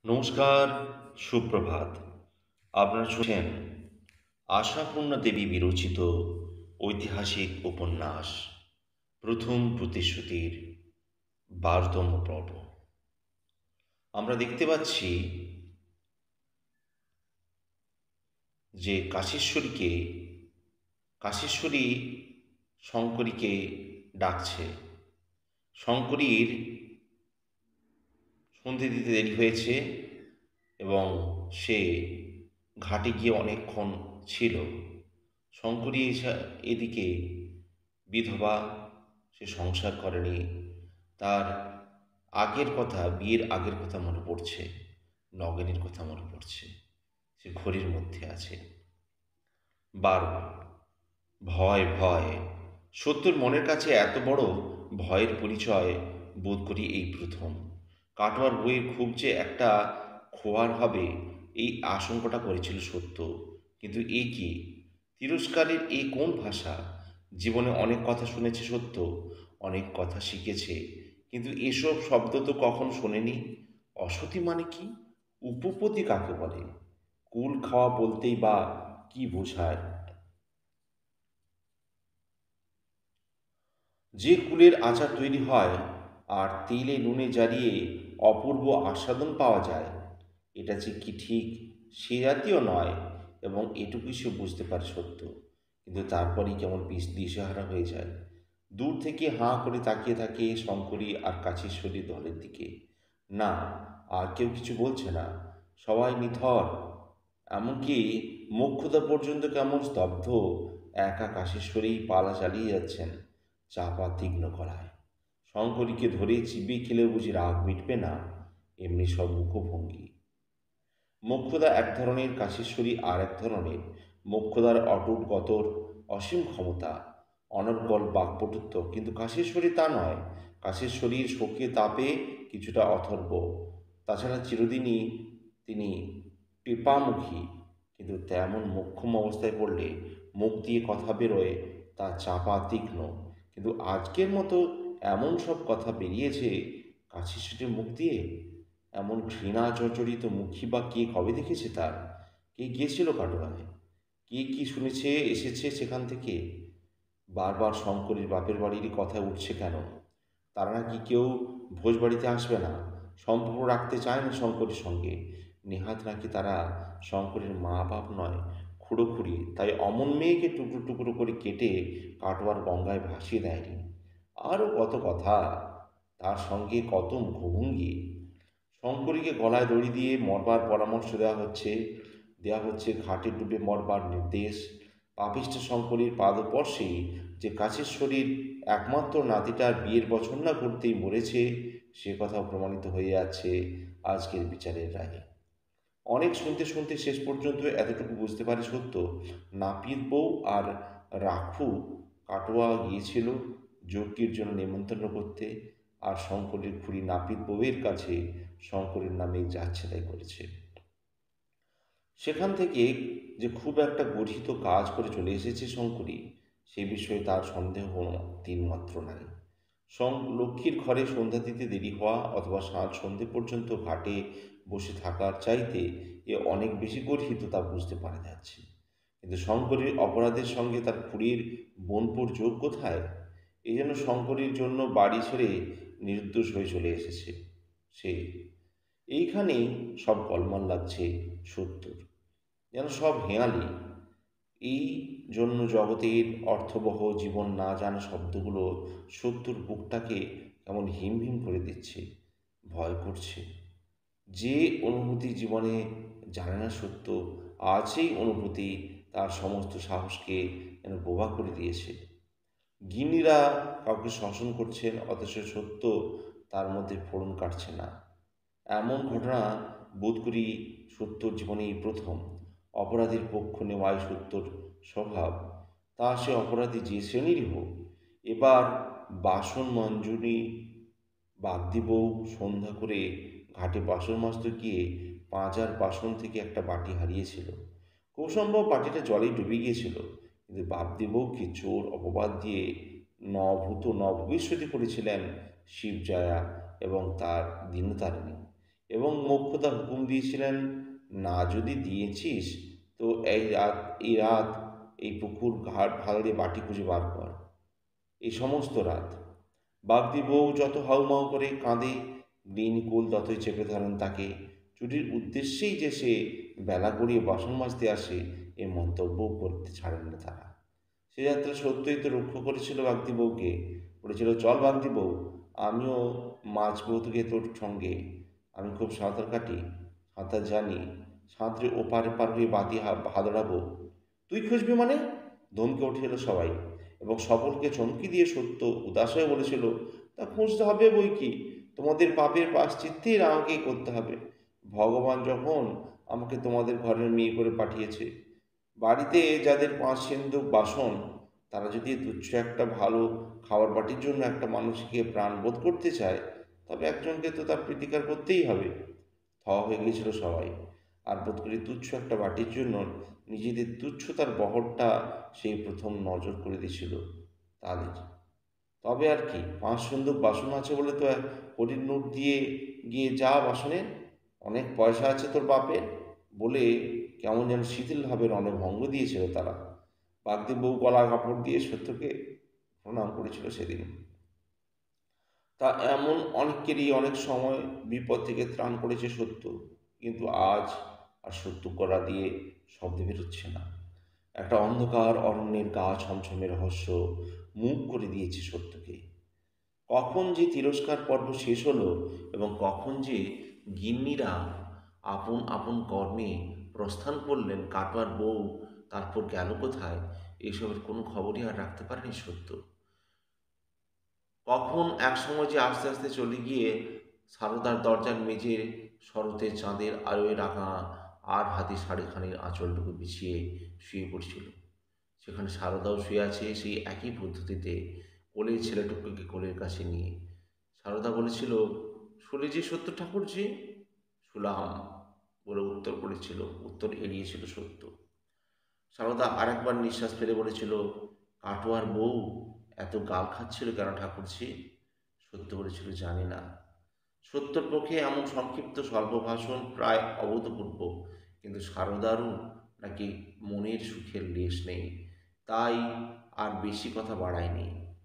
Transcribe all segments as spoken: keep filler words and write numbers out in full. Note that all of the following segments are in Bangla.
নমস্কার, সুপ্রভাত। আপনারা শুনছেন আশাপূর্ণা দেবী বিরচিত ঐতিহাসিক উপন্যাস প্রথম প্রতিশ্রুতির বারোতম পর্ব। আমরা দেখতে পাচ্ছি যে কাশীশ্বরীকে কাশীশ্বরী শঙ্করীকে ডাকছে। শঙ্করীর সন্ধে দিতে দেরি হয়েছে এবং সে ঘাটে গিয়ে অনেকক্ষণ ছিল। শঙ্করী এদিকে বিধবা, সে সংসার করেনি। তার আগের কথা, বিয়ের আগের কথা মনে পড়ছে, নগেনের কথা মনে পড়ছে। সে ঘড়ির মধ্যে আছে। বারো ভয় ভয় সত্যর মনের কাছে এত বড় ভয়ের পরিচয় বোধ করি এই প্রথম। কাটোয়ার বইয়ের খুব যে একটা খোয়ার হবে এই আশঙ্কাটা করেছিল সত্য। কিন্তু এ কি তিরস্কারের এই কোন ভাষা? জীবনে অনেক কথা শুনেছে সত্য, অনেক কথা শিখেছে, কিন্তু এসব শব্দ তো কখনো শোনেনি। অসতী মানে কি? উপপত্তি কাকে বলে? কুল খাওয়া বলতেই বা কি বোঝায়? যে কুলের আচার তৈরি হয় আর তেলে নুনে জারিয়ে অপূর্ব আস্বাদন পাওয়া যায়, এটা যে কি ঠিক সে জাতীয় নয়, এবং এটুকুই সে বুঝতে পারে সত্য। কিন্তু তারপরেই কেমন পিস দিশেহারা হয়ে যায়। দূর থেকে হাঁ করে তাকিয়ে থাকে শঙ্করী আর কাছেশ্বরী দলের দিকে। না, আর কেউ কিছু বলছে না, সবাই নিথর। এমনকি মোক্ষদা পর্যন্ত কেমন স্তব্ধ। একা কাশেশ্বরী পালা চালিয়ে যাচ্ছেন চাপা তীক্ষ্ণ করায়। শঙ্করীকে ধরে চিবিয়ে খেলে বুঝি রাগ মিটবে না, এমনি সব মুখভঙ্গি। মোক্ষদা এক ধরনের, কাশেশ্বরী আর এক ধরনের। মোক্ষদার অটুট গতর, অসীম ক্ষমতা, অনর্গল বাক্পটুত্ব, কিন্তু কাশেশ্বরী তা নয়। কাশেশ্বরীর শোকে তাপে কিছুটা অথর্ব। তাছাড়া চিরদিনই তিনি টেপামুখী, কিন্তু তেমন মোক্ষম অবস্থায় পড়লে মুখ দিয়ে কথা বেরোয় তা চাপা তীক্ষ্ণ। কিন্তু আজকের মতো এমন সব কথা বেরিয়েছে কাছেশ্বরীর মুখ দিয়ে। এমন ঘৃণা জর্জরিত মুখী বা কে কবে দেখেছে তার? কে গিয়েছিল কাটোয়ায়? কে কি শুনেছে এসেছে সেখান থেকে? বারবার শঙ্করীর বাপের বাড়িরই কথা উঠছে কেন? তারা নাকি কেউ ভোজ বাড়িতে আসবে না, সম্পর্ক রাখতে চায় না শঙ্করীর সঙ্গে। নেহাত নাকি তারা শঙ্করীর মা বাপ নয়, খুঁড়ো খুঁড়ি, তাই অমন মেয়েকে টুকরো টুকরো করে কেটে কাটোয়ার গঙ্গায় ভাসিয়ে দেয়নি। আরও কত কথা, তার সঙ্গে কত মুখভঙ্গি। শঙ্করীকে গলায় দড়ি দিয়ে মরবার পরামর্শ দেওয়া হচ্ছে, দেওয়া হচ্ছে ঘাটে ডুবে মরবার নির্দেশ। পাপিষ্ঠ শঙ্করীর পাদস্পর্শেই যে কাছেশ্বরীর একমাত্র নাতিটার বিয়ের বছর না করতেই মরেছে, সে কথাও প্রমাণিত হয়ে যাচ্ছে আজকের বিচারের রায়ে। অনেক শুনতে শুনতে শেষ পর্যন্ত এতটুকু বুঝতে পারে সত্য, নাপিত বউ আর রাখু কাটোয়া গিয়েছিল যজ্ঞের জন্য নেমন্তন্ন করতে, আর শঙ্করের খুড়ি নাপিত বউয়ের কাছে শঙ্করের নামে যাচ্ছে তাই করেছে। সেখান থেকে যে খুব একটা গঠিত কাজ করে চলে এসেছে শঙ্করী, সে বিষয়ে তার সন্দেহ তিলমাত্র নাই। সং লক্ষ্মীর ঘরে সন্ধ্যা দিতে দেরি হওয়া অথবা সাঁঝ সন্ধে পর্যন্ত ঘাটে বসে থাকার চাইতে এ অনেক বেশি গর্হিত তা বুঝতে পারা যাচ্ছে। কিন্তু শঙ্করীর অপরাধের সঙ্গে তার খুড়ির বোনপুর যোগ কোথায়? এই জন্য শঙ্করীর জন্য বাড়ি ছেড়ে নির্দোষ হয়ে চলে এসেছে সে। এইখানেই সব গোলমাল লাগছে সত্যর, যেন সব হেঁয়ালি। এই জন্য জগতের অর্থবহ জীবন না জানা শব্দগুলো সত্যর বুকটাকে কেমন হিম হিম করে দিচ্ছে, ভয় করছে। যে অনুভূতি জীবনে জানে না সত্য, আজ সেই অনুভূতি তার সমস্ত সাহসকে যেন বোবা করে দিয়েছে। গিন্নিরা কাউকে শাসন করছেন, অথচ সত্য তার মধ্যে ফোড়ন কাটছে না। এমন ঘটনা বোধ করি সত্যর জীবনেই প্রথম। অপরাধীর পক্ষ নেওয়াই সত্যর স্বভাব, তা সে অপরাধী যে শ্রেণীরই হোক। এবার বাসন মঞ্জুরি বাগদি বউ সন্ধ্যা করে ঘাটে বাসন মাজতে গিয়ে পাঁজার বাসন থেকে একটা বাটি হারিয়েছিল। খুব সম্ভব বাটিটা জলেই ডুবে গিয়েছিল, কিন্তু বাগদি বউকে চোর অপবাদ দিয়ে নভূত নভবিষ্যতি করেছিলেন শিবজয়া এবং তার দিনতারিণী। এবং মোক্ষদা হুকুম দিয়েছিলেন, না যদি দিয়েছিস তো এই রাত এই রাত এই পুকুর ঘাট ভাল দিয়ে বাটি খুঁজে বার কর। এই সমস্ত রাত বাগদি বউ যত হাউমাউ করে কাঁদে, দিনকুল ততই চেপে ধরেন তাকে। চুরির উদ্দেশ্যেই যে সে বেলা গড়িয়ে বাসন মাজতে আসে এ মন্তব্য করতে ছাড়েন না তারা। সে যাত্রা সত্যই তো রক্ষা করেছিল বাগদি বউকে। বলেছিল, চল বাগদি বউ, আমিও মাছবো তোকে তোর সঙ্গে। আমি খুব সাঁতার কাটি, সাঁতার জানি, সাঁতরে ওপারে পার হয়ে বাদি হাদড়াবো। তুই খুঁজবি মানে? ধমকে উঠে এলো সবাই, এবং সকলকে চমকি দিয়ে সত্য উদাস হয়ে বলেছিল, তা খুঁজতে হবে বই কি, তোমাদের পাপের প্রায়শ্চিত্তেই আমাকেই করতে হবে। ভগবান যখন আমাকে তোমাদের ঘরের মেয়ে করে পাঠিয়েছে, বাড়িতে যাদের পাঁচ সিন্ধুক বাসন, তারা যদি তুচ্ছ একটা ভালো খাবার বাটির জন্য একটা মানুষকে প্রাণবোধ করতে চায়, তবে একজনকে তো তার প্রতিকার করতেই হবে। থ হয়ে গিয়েছিল সবাই। আর বোধ করি তুচ্ছ একটা বাটির জন্য নিজেদের তুচ্ছতার বহরটা সেই প্রথম নজর করে দিয়েছিল তাদের। তবে আর কি, পাঁচ সিন্ধুক বাসন আছে বলে তো হরির নোট দিয়ে গিয়ে যা বাসনে, অনেক পয়সা আছে তোর বাপের বলে কেমন যেন শিথিলভাবে রণভঙ্গ দিয়েছিল তারা। বাগদি বউ গলা কাপড় দিয়ে সত্যকে প্রণাম করেছিল সেদিন। তা এমন অনেকেরই অনেক সময় বিপদ থেকে ত্রাণ করেছে সত্য, কিন্তু আজ আর সত্য গলা দিয়ে শব্দ বেরোচ্ছে না। একটা অন্ধকার অরণ্যের গা ছমছমে রহস্য মুখ করে দিয়েছে সত্যকে। কখন যে তিরস্কার পর্ব শেষ হলো এবং কখন যে গিন্নিরা আপন আপন কর্মে প্রস্থান করলেন, কাটোয়ার বউ তারপর গেল কোথায়, এসবের কোনো খবরই আর রাখতে পারেনি সত্য। কখন একসময় যে আস্তে আস্তে চলে গিয়ে সারদার দরজার মেঝে শরতে চাঁদের আলোয় রাখা আর হাতে শাড়িখানির আঁচলটুকু বিছিয়ে শুয়ে পড়ছিল। সেখানে সারদাও শুয়ে আছে সেই একই পদ্ধতিতে, কোলের ছেলেটুকুকে কোলের কাছে নিয়ে। সারদা বলেছিল, শুলেছি সত্য ঠাকুরজি? শুলাম বলে উত্তর করেছিল, উত্তর এড়িয়েছিল সত্য। সারদা আরেকবার নিঃশ্বাস ফেলে বলেছিল, কাটোয়ার বউ এত গাল খাচ্ছিল কেন ঠাকুরজি? সত্য বলেছিল, জানি না। সত্যর পক্ষে এমন সংক্ষিপ্ত স্বল্প ভাষণ প্রায় অভূতপূর্ব, কিন্তু সারদারও নাকি মনের সুখের লেশ নেই, তাই আর বেশি কথা বাড়ায়নি।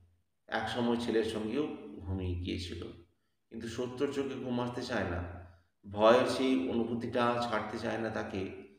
একসময় ছেলের সঙ্গেও ঘুমিয়ে গিয়েছিল, কিন্তু সত্যর চোখে ঘুম আসতে চায় না। ভয়ের সেই অনুভূতিটা ছাড়তে চায় না তাকে।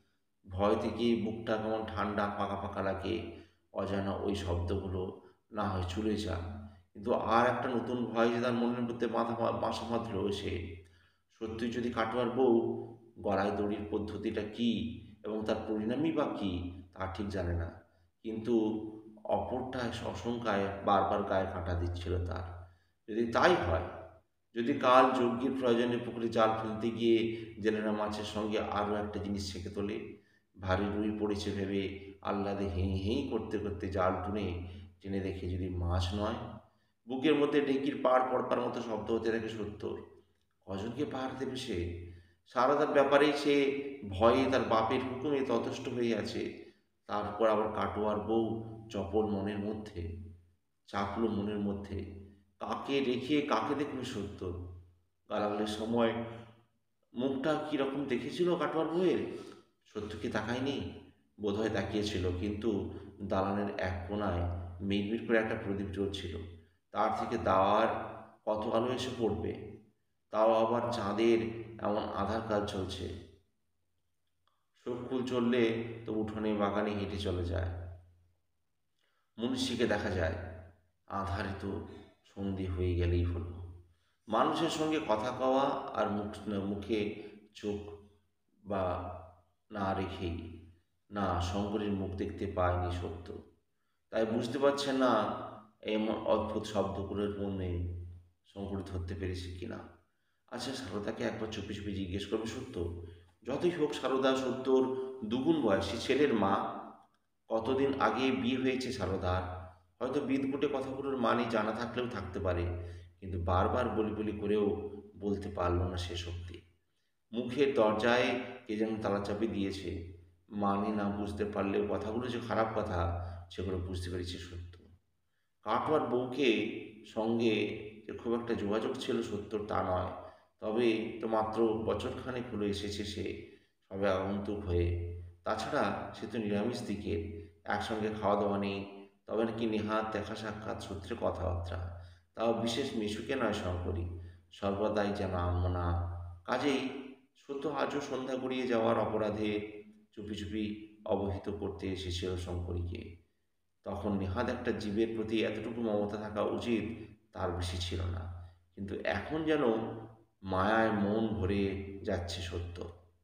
ভয় থেকে বুকটা কেমন ঠান্ডা ফাঁকা ফাঁকা লাগে। অজানা ওই শব্দগুলো না হয় চলে যাক, কিন্তু আর একটা নতুন ভয় যে তার মনের মধ্যে মাথা বাসা বাঁধল। সে সত্যি যদি কাটোয়ার বউ, গলায় দড়ির পদ্ধতিটা কী এবং তার পরিণামই বা কী তা ঠিক জানে না, কিন্তু অপরটায় আশঙ্কায় বারবার গায়ে কাঁটা দিচ্ছিল তার। যদি তাই হয়, যদি কাল যজ্ঞের প্রয়োজনে পুকুরে জাল ফেলতে গিয়ে জেলেরা মাছের সঙ্গে আরও একটা জিনিস ছেঁকে তোলে, ভারী রুই পড়েছে ভেবে আহ্লাদে হেঁ হেঁ করতে করতে জাল টুনে টেনে দেখে যদি মাছ নয়, বুকের মধ্যে ডেকির পাড় পড়বার মতো শব্দ হতে থাকে সত্যর। কজনকে পাহাড় দেবে সে? সারদার ব্যাপারেই সে ভয়ে তার বাপের হুকুমে তথস্থ হয়ে আছে, তারপর আবার কাটোয়ার বউ চপল মনের মধ্যে, চাপলো মনের মধ্যে। কাকে রেখে কাকে দেখবে সত্য? গালাগালের সময় মুখটা কীরকম দেখেছিল কাটোয়ার বউয়ের? সত্য কি তাকায়নি? বোধহয় তাকিয়েছিল, কিন্তু দালানের এক কোণায় মিটমিট করে একটা প্রদীপ জ্বলছিল, তার থেকে দাওয়ার কত আলো এসে পড়বে, তাও আবার চাঁদের এমন আধার কাজ চলছে। চক্ষু চললে তো উঠোনে বাগানে হেঁটে চলে যায়, মুন্সিকে দেখা যায়। আধারে তো সন্ধি হয়ে গেলেই হলো। মানুষের সঙ্গে কথা কওয়া আর মুখ মুখে চোখ বা না রেখেই না শঙ্করের মুখ দেখতে পায়নি সত্য, তাই বুঝতে পারছে না এমন অদ্ভুত শব্দগুলোর মনে শঙ্কর ধরতে পেরেছে কিনা। আচ্ছা, সারদাকে একবার চুপি চুপি জিজ্ঞেস করবে সত্য। যতই হোক সারদা সত্যর দুগুণ বয়সী ছেলের মা। কতদিন আগে বিয়ে হয়েছে সারদার। হয়তো বিদঘুটে কথাগুলোর মানে জানা থাকলেও থাকতে পারে, কিন্তু বারবার বলি বলি করেও বলতে পারল না সে সত্যি। মুখের দরজায় কে যেন তালাচাবি দিয়েছে। মানে না বুঝতে পারলেও কথাগুলো যে খারাপ কথা সেগুলো বুঝতে পেরেছে সত্য। কাটোয়ার বউকে সঙ্গে যে খুব একটা যোগাযোগ ছিল সত্যর তা নয়, তবে তো মাত্র বছরখানেক হলো এসেছে সে, সবে আগন্তুক হয়ে। তাছাড়া সে তো নিরামিষ দিকের, একসঙ্গে খাওয়া দাওয়া নেই। তবে নাকি নেহাত দেখা সাক্ষাৎ সূত্রে কথাবার্তা, তাও বিশেষ মিশুকে নয় শঙ্করী, সর্বদাই যেন আনমনা। কাজেই সত্য আজও সন্ধ্যা গড়িয়ে যাওয়ার অপরাধে চুপি চুপি অবহিত করতে এসেছিল শঙ্করীকে। তখন নেহাত একটা জীবের প্রতি এতটুকু মমতা থাকা উচিত, তার বেশি ছিল না। কিন্তু এখন যেন মায়ায় মন ভরে যাচ্ছে সত্য।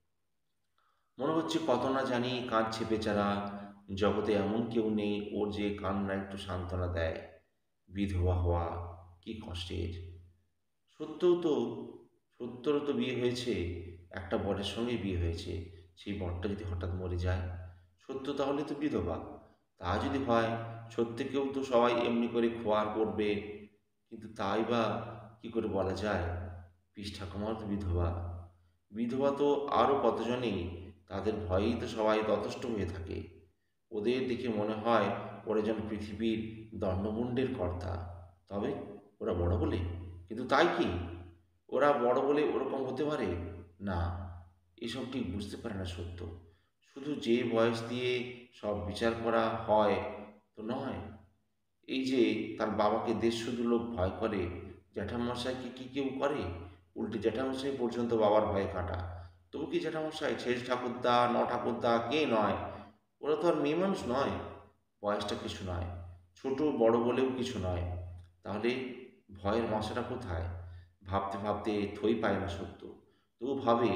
মনে হচ্ছে কত না জানি কাঁদছে বেচারা, জগতে এমন কেউ নেই ওর যে কান্না একটু সান্ত্বনা দেয়। বিধবা হওয়া কি কষ্টের! সত্যও তো সত্যরও তো বিয়ে হয়েছে, একটা বরের সঙ্গেই বিয়ে হয়েছে। সেই বরটা যদি হঠাৎ মরে যায়, সত্য তাহলে তো বিধবা। তা যদি হয়, সত্যকেও তো সবাই এমনি করে খোয়ার করবে। কিন্তু তাই বা কি করে বলা যায়? পিস ঠাকুমাও তো বিধবা। বিধবা তো আরও কতজনেই, তাদের ভয়েই তো সবাই ততষ্ট হয়ে থাকে। ওদের দেখে মনে হয় ওরা যেন পৃথিবীর দণ্ডমুণ্ডের কর্তা। তবে ওরা বড় বলে, কিন্তু তাই কি ওরা বড় বলে ওরকম হতে পারে? না, এসব ঠিক বুঝতে পারে না সত্য। শুধু যে বয়স দিয়ে সব বিচার করা হয় তো নয়। এই যে তার বাবাকে দেড়শো লোক ভয় করে, জ্যাঠামশাইকে কি কেউ করে? উল্টে জ্যাঠামশাই পর্যন্ত বাবার ভয়ে কাটা। তবু কি জ্যাঠামশাই, শেষ ঠাকুরদা, ন ঠাকুরদা কে নয়? ওরা তো আর মেয়ে মানুষ নয়। বয়সটা কিছু নয়, ছোট বড় বলেও কিছু নয়। তাহলে ভয়ের মশাটা কোথায়? ভাবতে ভাবতে থই পায় না সত্য। তবু ভাবে,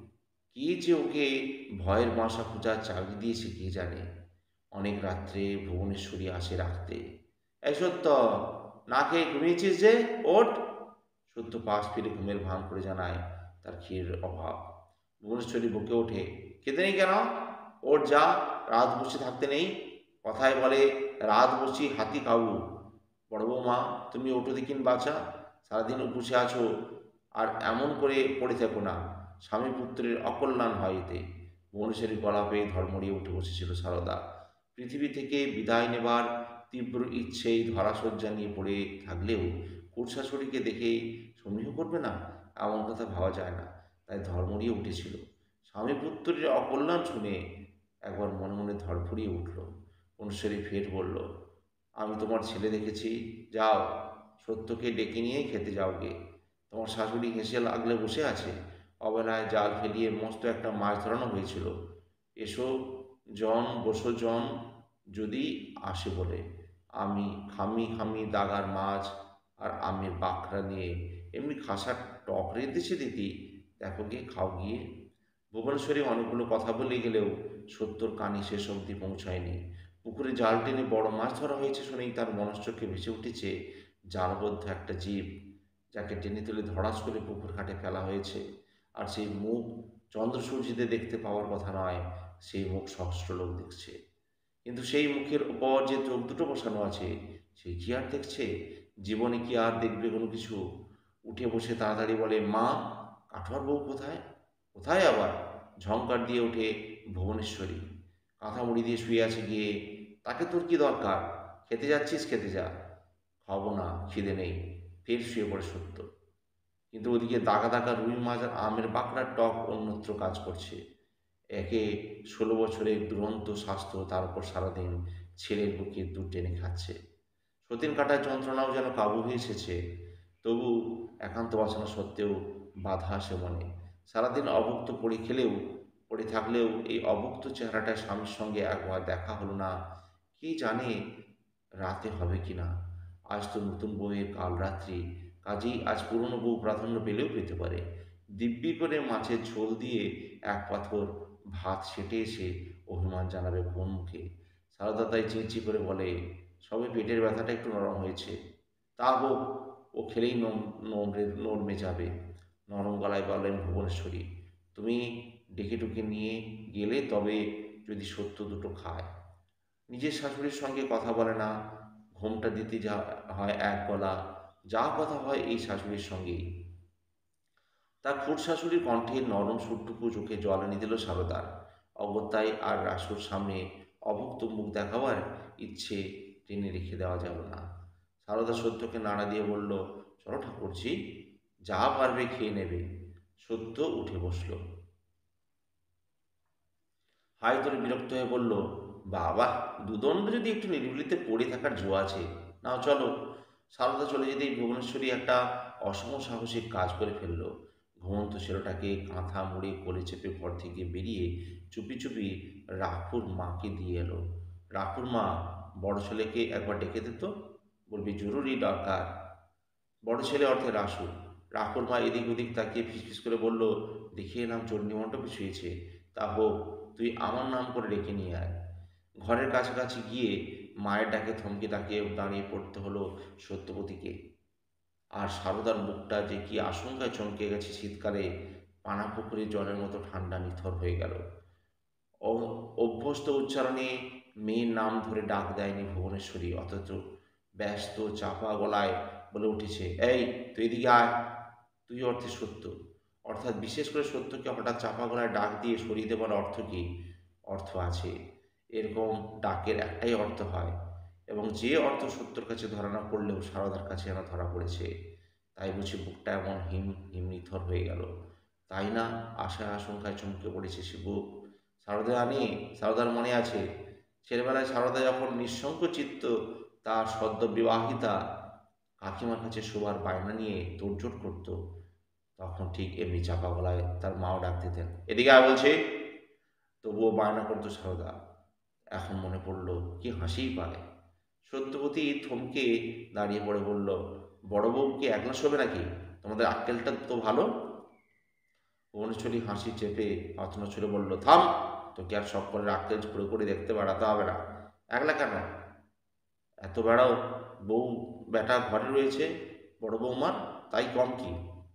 কে যে ওকে ভয়ের বাসা খোঁজার চাবি দিয়েছে কে জানে। অনেক রাত্রে ভুবনেশ্বরী আসে রাখতে। এই সত্য, না খেয়ে ঘুমিয়েছিস যে, ওঠ। সত্য পাশ ফিরে ঘুমের ভান করে জানায় তার খেয়ের অভাব। ভুবনেশ্বরী বকে ওঠে, খেতে নেই কেন? ওঠ যা, রাত বসে থাকতে নেই। কথায় বলে, রাত বসি হাতি কাবু। বড় বৌমা, তুমি ওঠো দেখিন বাছা, সারাদিন উপসে আছো, আর এমন করে পড়ে থেকো না, স্বামী পুত্রের অকল্যাণ হয় এতে। ভুবনেশ্বরীর গলা পেয়ে ধর্মড়িয়ে উঠে বসেছিল সারদা। পৃথিবী থেকে বিদায় নেবার তীব্র ইচ্ছেই ধরাশয্যা নিয়ে পড়ে থাকলেও কুৎসাশুড়িকে দেখে সমীহ করবে না, এমন কথা ভাবা যায় না। তাই ধর্মড়িয়ে উঠেছিল। স্বামী পুত্রের অকল্যাণ শুনে একবার মনে মনে ধরফড়িয়ে উঠল। অনুসারী ফের বলল, আমি তোমার ছেলে দেখেছি, যাও সত্যকে ডেকে নিয়ে খেতে যাও গে। তোমার শাশুড়ি হেসে লাগলে বসে আছে। অবেলায় জাল ফেলিয়ে মস্ত একটা মাছ ধরানো হয়েছিল। এসো জন, বসো জন, যদি আসে বলে। আমি খামি খামি দাগার মাছ আর আমের বাকরা নিয়ে এমনি খাসার টক রেঁধেছে দিদি, দেখো গিয়ে খাও গিয়ে। ভুবনেশ্বরী অনেকগুলো কথা বলে গেলেও সত্যর কানে শেষ অবধি পৌঁছায়নি। পুকুরে জাল টেনে বড় মাছ ধরা হয়েছে শুনেই তার মনশ্চক্ষে ভেসে উঠেছে জালবদ্ধ একটা জীব, যাকে টেনে তুলে ধড়াস করে পুকুর ঘাটে ফেলা হয়েছে। আর সেই মুখ চন্দ্র সূর্যিতে দেখতে পাওয়ার কথা নয়, সেই মুখ সহস্রলোক দেখছে। কিন্তু সেই মুখের উপর যে চোখ দুটো বসানো আছে, সে কি আর দেখছে? জীবনে কি আর দেখবে কোনো কিছু? উঠে বসে তাড়াতাড়ি বলে, মা, কাঠুয়ার বউ কোথায়? কোথায় আবার? ঝংকার দিয়ে ওঠে ভুবনেশ্বরী। কাঁথা মুড়ি দিয়ে শুয়ে আছে গিয়ে। তাকে তোর কি দরকার? খেতে যাচ্ছিস, খেতে যা। খাবো না, খিদে নেই। ফের শুয়ে পড়ে সত্য। কিন্তু ওদিকে দাগা দাগা রুই মাছ আর আমের বাঁকড়ার টক অন্যত্র কাজ করছে। একে ষোলো বছরের দুরন্ত স্বাস্থ্য, তার উপর সারাদিন ছেলের বুকে দুধ টেনে খাচ্ছে। সতীন কাটার যন্ত্রণাও যেন কাবু হয়ে এসেছে। তবু একান্ত বাসনা সত্ত্বেও বাধা আসে মনে। সারাদিন অভুক্ত পড়ে খেলেও পড়ে থাকলেও এই অভুক্ত চেহারাটায় স্বামীর সঙ্গে একবার দেখা হলো না। কে জানে রাতে হবে কি না। আজ তো নতুন বউয়ের কাল রাত্রি, কাজেই আজ পুরনো বউ প্রাধান্য পেলেও পেতে পারে। দিব্যি করে মাছের ঝোল দিয়ে এক পাথর ভাত সেটে এসে অভিমান জানাবে কোন মুখে। সারদা তাই চিঁচি করে বলে, সবে পেটের ব্যথাটা একটু নরম হয়েছে। তা হোক, ও খেলেই নম নমড়ে নরমে যাবে। নরম গলায় বললেন ভুবনেশ্বরী, তুমি ডেকে টুকে নিয়ে গেলে তবে যদি সত্য দুটো খায়। নিজের শাশুড়ির সঙ্গে কথা বলে না, ঘোমটা দিতে যা হয় এক গলা, যা কথা হয় এই শাশুড়ির সঙ্গেই। তার খুড় শাশুড়ির কণ্ঠের নরম সুরটুকু চোখে জল এনে দিল সারদার। অগত্যায় আর রাসুর সামনে অভুক্ত মুখ দেখাবার ইচ্ছে টেনে রেখে দেওয়া যাবে না। সারদা সত্যকে নাড়া দিয়ে বলল, চলো ঠাকুরজি, যা পারবে খেয়ে নেবে। সত্য উঠে বসল। হাই তোরে বিরক্ত হয়ে বলল, বাবা, দুদণ্ড যদি একটু নিরিবিলিতে পড়ে থাকার জো আছে, নাও চলো। সারদা চলে যেতেই ভুবনেশ্বরী একটা অসম সাহসিক কাজ করে ফেলল। ঘুমন্ত ছেলেটাকে কাঁথা মুড়ে কোলে চেপে ঘর থেকে বেরিয়ে চুপি চুপি রাখুর মাকে দিয়ে এলো। রাখুর মা, বড় ছেলেকে একবার ডেকে দিত, বলবি জরুরি দরকার। বড় ছেলে অর্থে রাসু। রাখুর মা এদিক ওদিক তাকিয়ে ফিসফিস করে বলল, দেখিয়ে নাম চণ্ডীমণ্ডপে শুয়েছে, তা হোক, তুই আমার নাম করে ডেকে নিয়ে আয়। ঘরের কাছাকাছি গিয়ে মায়ের ডাকে থমকে তাকিয়ে দাঁড়িয়ে পড়তে হলো সত্যবতীকে। আর সারদার মুখটা যে কি আশঙ্কায় চমকে গেছে শীতকালে পানা পুকুরে জলের মতো ঠান্ডা নিথর হয়ে গেল। অভ্যস্ত উচ্চারণে মেয়ের নাম ধরে ডাক দেয়নি ভুবনেশ্বরী, অথচ ব্যস্ত চাপা গলায় বলে উঠেছে, এই তুই এদিকে আয়। তুই অর্থে সত্য, অর্থাৎ বিশেষ করে সত্যকে হঠাৎ চাপা গলায় ডাক দিয়ে সরিয়ে দেবার অর্থ কি? অর্থ আছে। এরকম ডাকের একটাই অর্থ হয়, এবং যে অর্থ সত্যর কাছে ধরা না পড়লেও সারদার কাছে যেন ধরা পড়েছে। তাই বুঝি বুকটা এমন হিম হিমনিথর হয়ে গেল, তাই না? আশায় আশঙ্কায় চমকে পড়েছে সে বুক। সারদা আনি, সারদার মনে আছে ছেলেবেলায় সারদা যখন নিঃসংকোচিত্ত তার সদ্য বিবাহিতা কাকিমার কাছে শোবার বায়না নিয়ে তোড়জোড় করত, তখন ঠিক এমনি চাপা গলায় তার মাও ডাক দিতেন, এদিকে আয় বলছে। তবুও বায়না করতো সারদা। এখন মনে পড়ল, কি হাসিই পায়। সত্যবতী থমকে দাঁড়িয়ে পড়ে বলল, বড় বউ কি একলা শোবে নাকি? তোমাদের আক্কেলটা তো ভালো। ভুবনেশ্বরী হাসি চেপে পাতনা ছুড়ে বলল, থাম, তোকে আর সকলের আক্কেল করে করে দেখতে বেড়াতে হবে না। একলা কেন? এত বেড়াও, বউ বেটা ঘরে রয়েছে বড় বৌমার, তাই কম কি?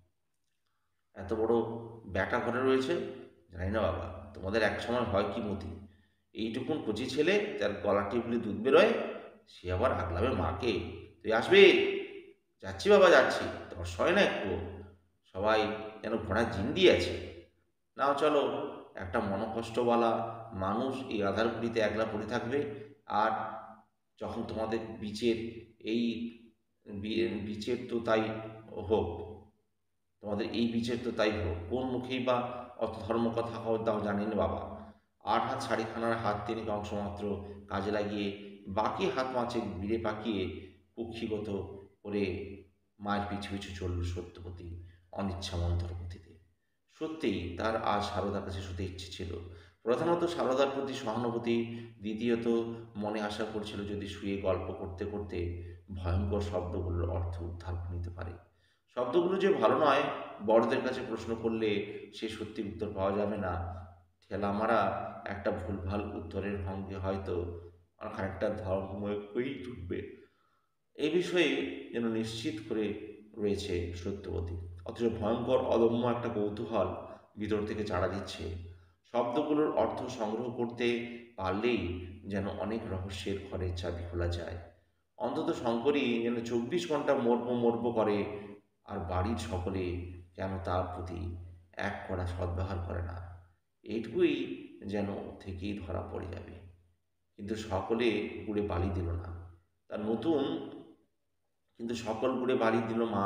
এত বড় বেটা ঘরে রয়েছে? জানি না বাবা, তোমাদের এক সময় হয় কি মতি, এইটুকুন কচি ছেলে যার গলা টিপলে দুধ বেরোয়, সে আবার আগলাবে মাকে। তুই আসবি? যাচ্ছি বাবা যাচ্ছি, তোমার সয় না একটু, সবাই যেন ঘোড়া জিন দিয়ে আছে। নাও চলো, একটা মনকষ্টওয়ালা মানুষ এই আধারগুলিতে একলা পড়ে থাকবে, আর যখন তোমাদের বীচের এই বীচের তো তাই হোক, তোমাদের এই বীচের তো তাই হোক, কোন মুখেই বা অত ধর্ম কথা দাও জানি না বাবা। আট হাত শাড়িখানার হাত তিনেক অংশ মাত্র কাজে লাগিয়ে বাকি হাত পাঁচেক বিড়ে পাকিয়ে কুক্ষিগত করে মায়ের পিছু পিছু চলল সত্যবতী অনিচ্ছামন্তর গতিতে। সত্যিই তার আজ সারদার কাছে শুতে ইচ্ছে ছিল। প্রধানত সারদার প্রতি সহানুভূতি, দ্বিতীয়ত মনে আশা করছিল যদি শুয়ে গল্প করতে করতে ভয়ঙ্কর শব্দগুলোর অর্থ উদ্ধার নিতে পারে। শব্দগুলো যে ভালো নয়, বড়দের কাছে প্রশ্ন করলে সে সত্যি উত্তর পাওয়া যাবে না, ঠেলা মারা একটা ভুলভাল উত্তরের সঙ্গে হয়তো খানিকটা ধর্মই ছুটবে। এই বিষয়ে যেন নিশ্চিত করে রয়েছে সত্যবতী, অথচ ভয়ঙ্কর অদম্য একটা কৌতূহল ভিতর থেকে চাড়া দিচ্ছে। শব্দগুলোর অর্থ সংগ্রহ করতে পারলেই যেন অনেক রহস্যের ঘরের চাবি খোলা যায়। অন্তত শঙ্করী যেন চব্বিশ ঘন্টা মর্ম মর্ম করে, আর বাড়ির সকলে কেন তার প্রতি এক কড়া সদ্ব্যবহার করে না, এইটুকুই যেন থেকেই ধরা পড়ে যাবে। কিন্তু সকলে গুড়ে বালি দিল না, তার নতুন কিন্তু সকল গুড়ে বালি দিল মা,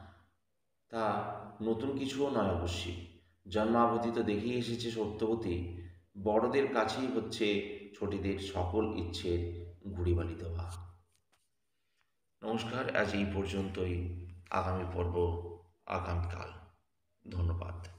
তা নতুন কিছুও নয় অবশ্যই। জন্মাবধি তো দেখেই এসেছে সত্যবতী, বড়দের কাছেই হচ্ছে ছোটদের সকল ইচ্ছের গুড়ি বালি দেওয়া। নমস্কার, আজ এই পর্যন্তই। আগামী পর্ব আগামীকাল। ধন্যবাদ।